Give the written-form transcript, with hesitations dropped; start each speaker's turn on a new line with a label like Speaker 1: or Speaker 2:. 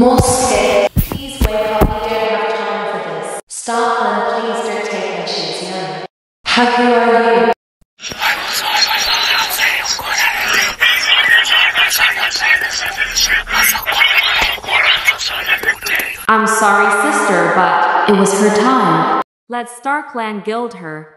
Speaker 1: Moskit, please wake up, we don't have time for this. Starkland, please don't take my shoes, no. How good are you?
Speaker 2: I'm sorry, sister, but it was her time. Let Starkland gild her.